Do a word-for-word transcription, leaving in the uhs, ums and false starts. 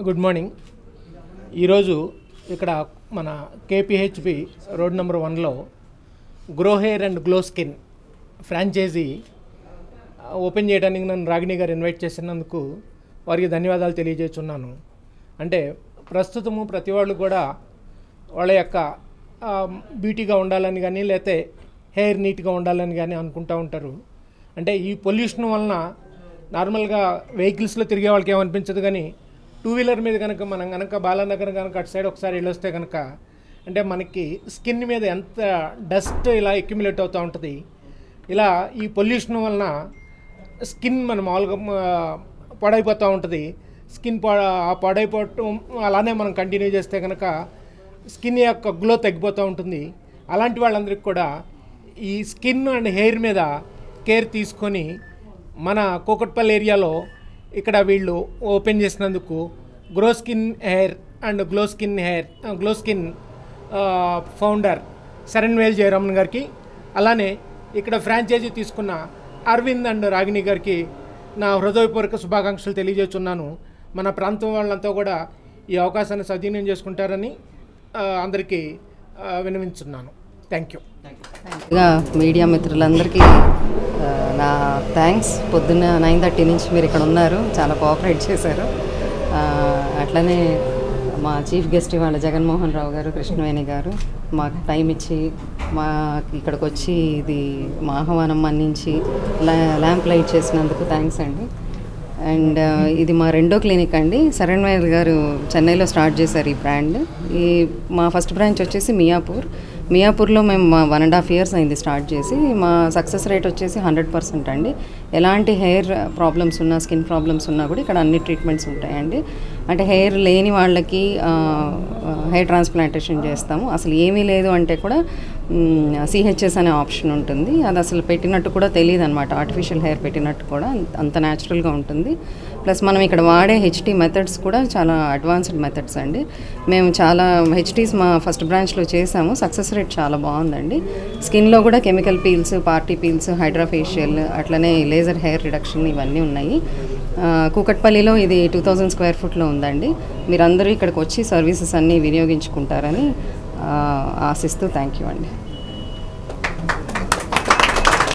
Good morning. ఈరోజు ఇక్కడ మన కేపీహెచ్బి రోడ్ నెంబర్ వన్లో grow hair and glow skin franchise open చేయడానికి నన్ను రాగిణి గారు ఇన్వైట్ చేసినందుకు వారికి ధన్యవాదాలు తెలియజేస్తున్నాను. అంటే ప్రస్తుతము ప్రతి వాళ్ళు కూడా వాళ్ళ యొక్క బ్యూటీగా ఉండాలని కానీ లేకపోతే హెయిర్ నీట్గా ఉండాలని కానీ అనుకుంటూ ఉంటారు. అంటే ఈ పొల్యూషన్ వలన నార్మల్గా వెహికల్స్లో తిరిగే వాళ్ళకి ఏమనిపించదు, కానీ టూ వీలర్ మీద కనుక మనం కనుక బాలానగర్ కనుక అటు సైడ్ ఒకసారి వెళ్ళొస్తే కనుక అంటే మనకి స్కిన్ మీద ఎంత డస్ట్ ఇలా అక్యుములేట్ అవుతూ ఉంటుంది. ఇలా ఈ పొల్యూషన్ వలన స్కిన్ మన మామూలుగా పాడైపోతూ ఉంటుంది. స్కిన్ పా పాడైపోవటం అలానే మనం కంటిన్యూ చేస్తే కనుక స్కిన్ యొక్క గ్లో తగ్గిపోతూ ఉంటుంది. అలాంటి వాళ్ళందరికీ కూడా ఈ స్కిన్ అండ్ హెయిర్ మీద కేర్ తీసుకొని మన కూకట్పల్లి ఏరియాలో ఇక్కడ వీళ్ళు ఓపెన్ చేసినందుకు grow skin hair and glow skin hair glow skin founder Sharanvel Jayaraman గారికి, అలానే ఇక్కడ ఫ్రాంచైజీ తీసుకున్న అరవింద్ అండ్ రాగిణి గారికి నా హృదయపూర్వక శుభాకాంక్షలు తెలియజేస్తున్నాను. మన ప్రాంతం వాళ్ళంతా కూడా ఈ అవకాశాన్ని సద్వినియోగం చేసుకుంటారని అందరికీ వినవించున్నాను. Thank you. మీడియా మిత్రులందరికీ నా థ్యాంక్స్. పొద్దున్న నైన్ థర్టీ నుంచి మీరు ఇక్కడ ఉన్నారు, చాలా కోఆపరేట్ చేశారు. అట్లనే మా చీఫ్ గెస్ట్ వాళ్ళ జగన్మోహన్ రావు గారు, కృష్ణవేణి గారు మాకు టైం ఇచ్చి మా ఇక్కడికి వచ్చి ఇది మా ఆహ్వానం మన్నించి ల్యాంప్ లైట్ చేసినందుకు థ్యాంక్స్ అండి. అండ్ ఇది మా రెండో క్లినిక్ అండి. శరణ్వేల్ గారు చెన్నైలో స్టార్ట్ చేశారు ఈ బ్రాండ్. ఈ మా ఫస్ట్ బ్రాంచ్ వచ్చేసి మియాపూర్. మియాపూర్లో మేము వన్ అండ్ హాఫ్ ఇయర్స్ అయింది స్టార్ట్ చేసి. మా సక్సెస్ రేట్ వచ్చేసి హండ్రెడ్ పర్సెంట్ అండి. ఎలాంటి హెయిర్ ప్రాబ్లమ్స్ ఉన్నా, స్కిన్ ప్రాబ్లమ్స్ ఉన్నా కూడా ఇక్కడ అన్ని ట్రీట్మెంట్స్ ఉంటాయండి. అంటే హెయిర్ లేని వాళ్ళకి హెయిర్ ట్రాన్స్ప్లాంటేషన్ చేస్తాము. అసలు ఏమీ లేదు అంటే కూడా సిహెచ్ఎస్ అనే ఆప్షన్ ఉంటుంది. అది అసలు పెట్టినట్టు కూడా తెలియదు అనమాట. ఆర్టిఫిషియల్ హెయిర్ పెట్టినట్టు కూడా అంత న్యాచురల్గా ఉంటుంది. ప్లస్ మనం ఇక్కడ వాడే హెచ్టీ మెథడ్స్ కూడా చాలా అడ్వాన్స్డ్ మెథడ్స్ అండి. మేము చాలా హెచ్టీస్ మా ఫస్ట్ బ్రాంచ్లో చేసాము. సక్సెస్ రేట్ చాలా బాగుందండి. స్కిన్లో కూడా chemical peels, party peels, hydra facial, అట్లనే లేజర్ హెయిర్ రిడక్షన్ ఇవన్నీ ఉన్నాయి. కూకట్పల్లిలో ఇది టూ థౌజండ్ స్క్వేర్ ఫుట్లో ఉందండి. మీరందరూ ఇక్కడికి వచ్చి సర్వీసెస్ అన్నీ వినియోగించుకుంటారని ఆశిస్తూ థ్యాంక్ యూ అండి.